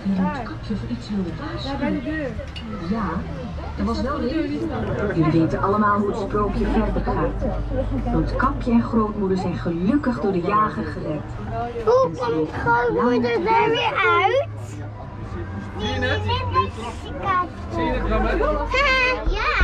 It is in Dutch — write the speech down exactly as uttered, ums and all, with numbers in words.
kapje voor iets wilde waarschuwen. Daar bij de deur. Ja, er was wel licht. Jullie weten allemaal hoe het sprookje verder gaat. Roodkapje en grootmoeder zijn gelukkig door de jager gered. Hoe komt grootmoeder daar weer uit? Zie je het? Zie je het? Zie je het, Ramon? Ja.